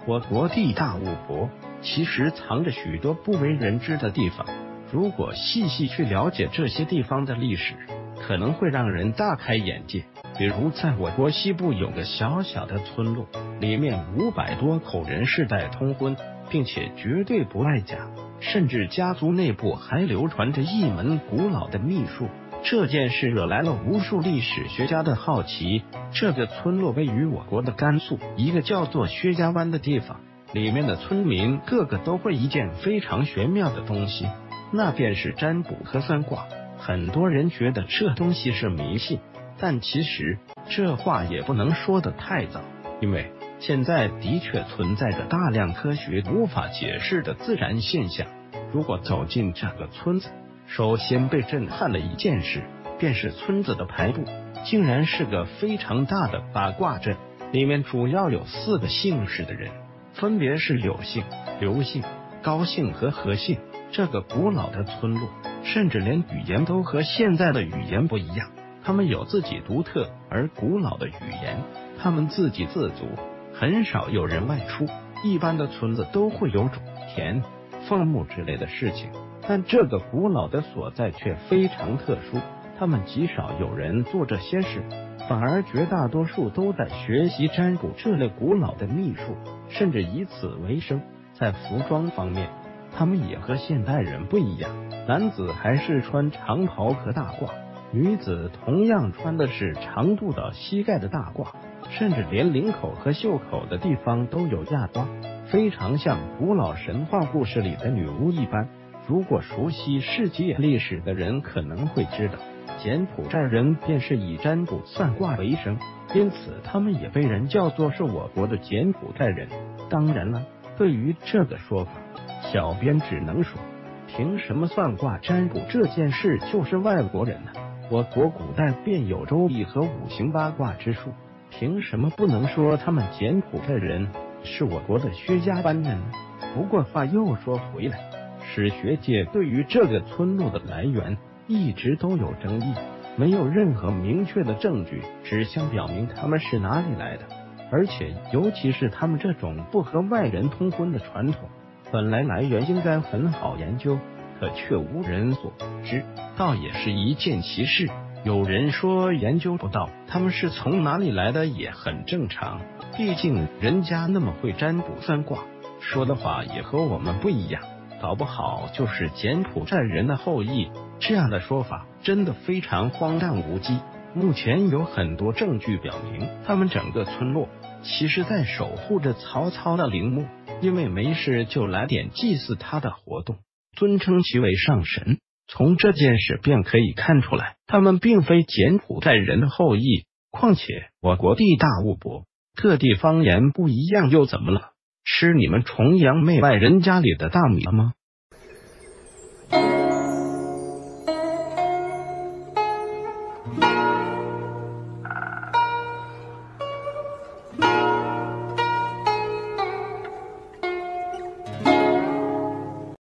我国地大物博，其实藏着许多不为人知的地方。如果细细去了解这些地方的历史，可能会让人大开眼界。比如在我国西部有个小小的村落，里面500多口人世代通婚，并且绝对不爱嫁，甚至家族内部还流传着一门古老的秘术。这件事惹来了无数历史学家的好奇。这个村落位于我国的甘肃一个叫做薛家湾的地方，里面的村民个个都会一件非常玄妙的东西，那便是占卜和算卦。很多人觉得这东西是迷信，但其实这话也不能说得太早，因为现在的确存在着大量科学无法解释的自然现象。如果走进这个村子，首先被震撼的一件事，便是村子的牌布竟然是个非常大的八卦阵，里面主要有4个姓氏的人，分别是柳姓、刘姓、高姓和何姓。这个古老的村落甚至连语言都和现在的语言不一样，他们有自己独特而古老的语言，他们自给自足，很少有人外出。一般的村子都会有种田、放牧之类的事情，但这个古老的所在却非常特殊，他们极少有人做这些事，反而绝大多数都在学习占卜这类古老的秘术，甚至以此为生。在服装方面，他们也和现代人不一样，男子还是穿长袍和大褂，女子同样穿的是长度到膝盖的大褂，甚至连领口和袖口的地方都有亚花，非常像古老神话故事里的女巫一般。如果熟悉世界历史的人可能会知道，柬埔寨人便是以占卜算卦为生，因此他们也被人叫做是我国的柬埔寨人。当然了，对于这个说法，小编只能说，凭什么算卦占卜这件事就是外国人呢？我国古代便有周易和5行8卦之术，凭什么不能说他们柬埔寨人是我国的薛家湾人呢？不过话又说回来，史学界对于这个村落的来源一直都有争议，没有任何明确的证据指向表明他们是哪里来的。而且尤其是他们这种不和外人通婚的传统，本来来源应该很好研究，可却无人所知，倒也是一件奇事。有人说研究不到他们是从哪里来的也很正常，毕竟人家那么会占卜算卦，说的话也和我们不一样，搞不好就是柬埔寨人的后裔。这样的说法真的非常荒诞无稽。目前有很多证据表明，他们整个村落其实在守护着曹操的陵墓，因为没事就来点祭祀他的活动，尊称其为上神。从这件事便可以看出来，他们并非柬埔寨人的后裔。况且我国地大物博，各地方言不一样又怎么了？吃你们崇洋媚外人家里的大米了吗？